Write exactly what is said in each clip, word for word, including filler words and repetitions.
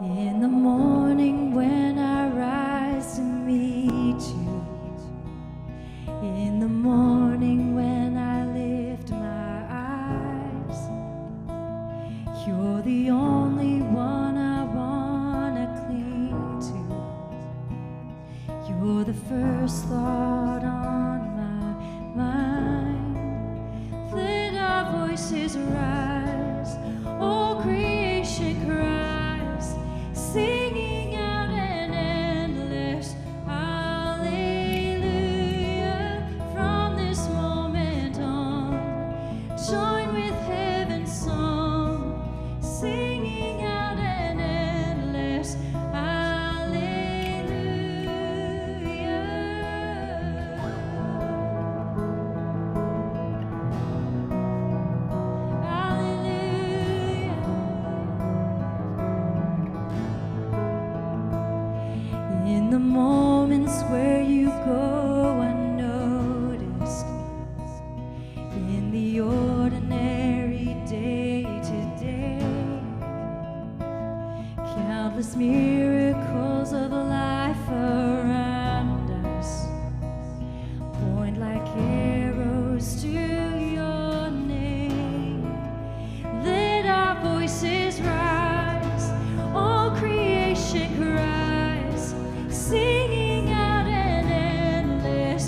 In the morning when I rise to meet you, in the morning when I lift my eyes, you're the only one I wanna cling to. You're the first thought on my mind. Let our voices rise, all creation cries, singing out an endless Alleluia. From this moment on, join with heaven's song, singing out an endless in the moments where you go unnoticed, in the ordinary day-to-day, countless miracles of life around us point like arrows to your name. Let our voices rise, all creation cries, singing out an endless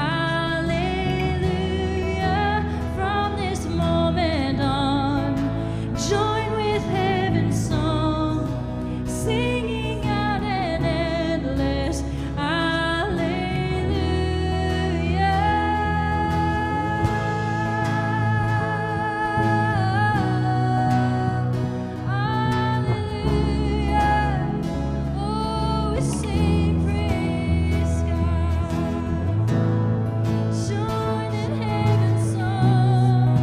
Alleluia. From this moment on, join with heaven's song, singing out an endless Alleluia. Alleluia. Oh, we sing praise God. Join in heaven's song.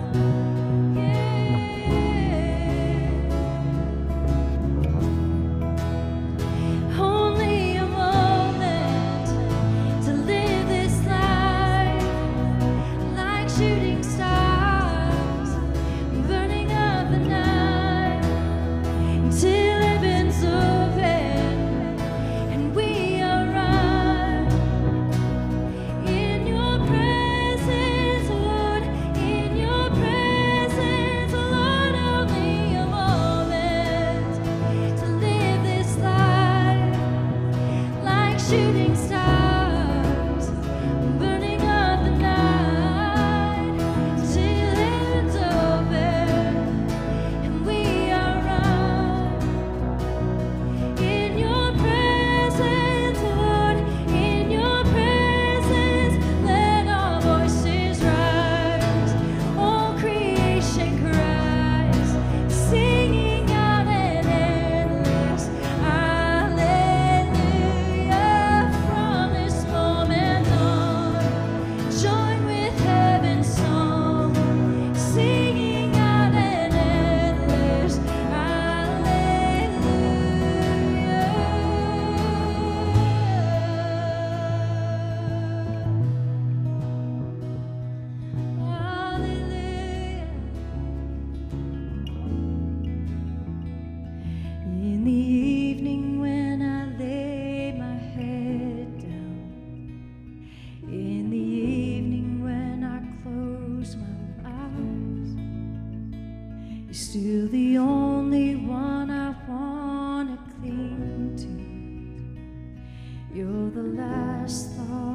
Yeah. Only a moment to live this life, like shooting stars, burning up the night, till heaven's open and we arrive. In your presence, Lord, in your presence, Lord, only a moment to live this life, like shooting stars, burning up the night, till heaven's open and we arrive. In your presence, Lord, in your presence, let our voices rise, all creation cries, singing out an endless Alleluia. From this moment on, join with heaven's song, singing out an endless Alleluia. In the evening when I lay my head down, in the evening when I close my eyes, you're still the only one I wanna cling to. You're the last thought